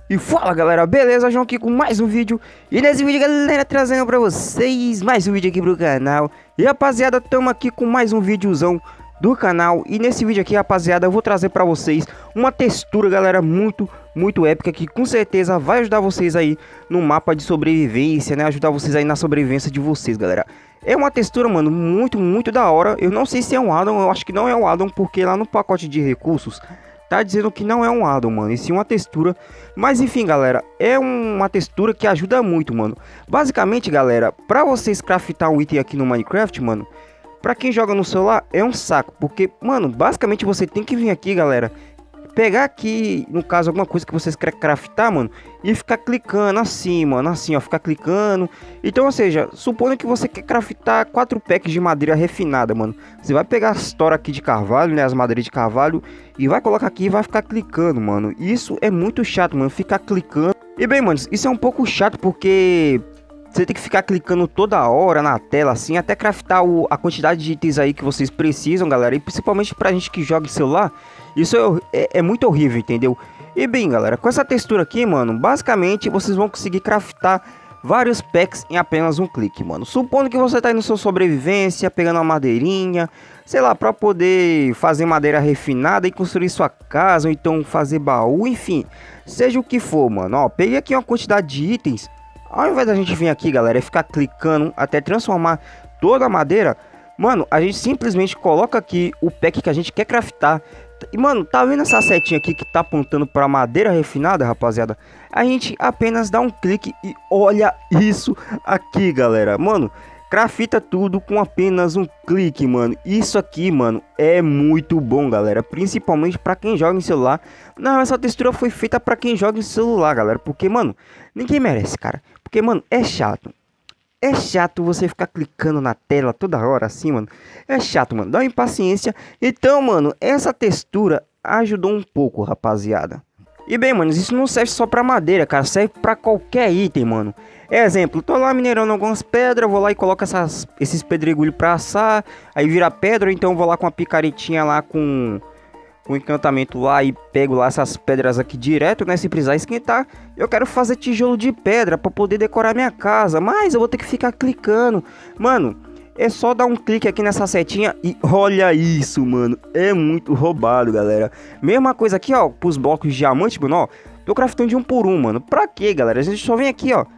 E fala galera, beleza? João aqui com mais um vídeo. E nesse vídeo galera, trazendo pra vocês mais um vídeo aqui pro canal. E rapaziada, tamo aqui com mais um videozão do canal. E nesse vídeo aqui rapaziada, eu vou trazer pra vocês uma textura galera, muito épica, que com certeza vai ajudar vocês aí no mapa de sobrevivência, né? Ajudar vocês aí na sobrevivência de vocês galera. É uma textura, mano, muito da hora. Eu não sei se é um addon, eu acho que não é um addon, porque lá no pacote de recursos tá dizendo que não é um addon, mano, e sim uma textura. Mas enfim, galera, é uma textura que ajuda muito, mano. Basicamente, galera, pra vocês craftar um item aqui no Minecraft, mano, pra quem joga no celular, é um saco. Porque, mano, basicamente você tem que vir aqui, galera, pegar aqui, no caso, alguma coisa que vocês querem craftar, mano, e ficar clicando assim, mano, assim, ó, ficar clicando. Então, ou seja, supondo que você quer craftar 4 packs de madeira refinada, mano, você vai pegar as toras aqui de carvalho, né, as madeiras de carvalho, e vai colocar aqui e vai ficar clicando, mano. Isso é muito chato, mano, ficar clicando. E bem, mano, isso é um pouco chato porque você tem que ficar clicando toda hora na tela, assim, até craftar a quantidade de itens aí que vocês precisam, galera. E principalmente pra gente que joga em celular, isso é muito horrível, entendeu? E bem, galera, com essa textura aqui, mano, basicamente vocês vão conseguir craftar vários packs em apenas um clique, mano. Supondo que você tá aí no seu sobrevivência, pegando uma madeirinha, sei lá, pra poder fazer madeira refinada e construir sua casa, ou então fazer baú, enfim, seja o que for, mano. Ó, peguei aqui uma quantidade de itens. Ao invés da gente vir aqui, galera, e ficar clicando até transformar toda a madeira, mano, a gente simplesmente coloca aqui o pack que a gente quer craftar. E, mano, tá vendo essa setinha aqui que tá apontando pra madeira refinada, rapaziada? A gente apenas dá um clique e olha isso aqui, galera. Mano, crafta tudo com apenas um clique, mano. Isso aqui, mano, é muito bom, galera. Principalmente pra quem joga em celular. Não, essa textura foi feita pra quem joga em celular, galera. Porque, mano, ninguém merece, cara. Porque, mano, é chato. É chato você ficar clicando na tela toda hora assim, mano. É chato, mano. Dá uma impaciência. Então, mano, essa textura ajudou um pouco, rapaziada. E bem, mano, isso não serve só pra madeira, cara. Serve pra qualquer item, mano. Exemplo, tô lá minerando algumas pedras. Vou lá e coloco esses pedregulhos pra assar. Aí vira pedra. Então vou lá com a picaretinha lá com o encantamento lá e pego lá essas pedras aqui direto, né, se precisar esquentar. Eu quero fazer tijolo de pedra para poder decorar minha casa, mas eu vou ter que ficar clicando. Mano, é só dar um clique aqui nessa setinha e olha isso, mano, é muito roubado, galera. Mesma coisa aqui, ó, pros blocos de diamante, mano, ó, tô craftando de um por um, mano. Pra quê, galera? A gente só vem aqui, ó,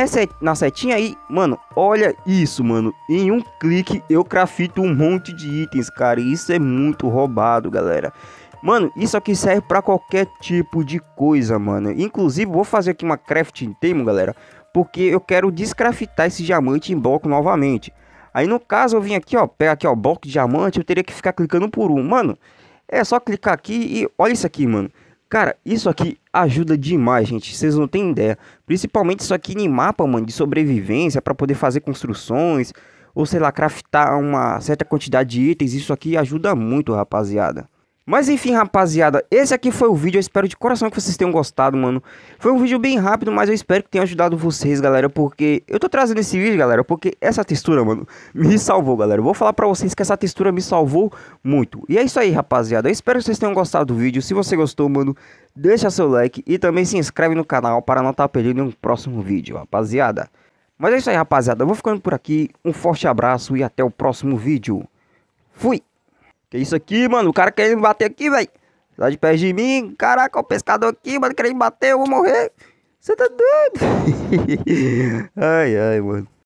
na setinha aí, mano, olha isso, mano. Em um clique eu crafto um monte de itens, cara. E isso é muito roubado, galera. Mano, isso aqui serve pra qualquer tipo de coisa, mano. Inclusive, vou fazer aqui uma crafting table, galera, porque eu quero descraftar esse diamante em bloco novamente. Aí, no caso, eu vim aqui, ó, pegar aqui, ó, bloco de diamante. Eu teria que ficar clicando por um. Mano, é só clicar aqui e olha isso aqui, mano. Cara, isso aqui ajuda demais, gente. Vocês não têm ideia. Principalmente isso aqui em mapa, mano, de sobrevivência, para poder fazer construções, ou sei lá, craftar uma certa quantidade de itens. Isso aqui ajuda muito, rapaziada. Mas enfim, rapaziada, esse aqui foi o vídeo. Eu espero de coração que vocês tenham gostado, mano. Foi um vídeo bem rápido, mas eu espero que tenha ajudado vocês, galera. Porque eu tô trazendo esse vídeo, galera, porque essa textura, mano, me salvou, galera. Eu vou falar pra vocês que essa textura me salvou muito. E é isso aí, rapaziada. Eu espero que vocês tenham gostado do vídeo. Se você gostou, mano, deixa seu like e também se inscreve no canal para não estar perdendo nenhum próximo vídeo, rapaziada. Mas é isso aí, rapaziada. Eu vou ficando por aqui. Um forte abraço e até o próximo vídeo. Fui! Que isso aqui, mano? O cara querendo me bater aqui, velho. Tá de perto de mim. Caraca, o pescador aqui, mano, querendo me bater. Eu vou morrer. Você tá doido? Ai, ai, mano.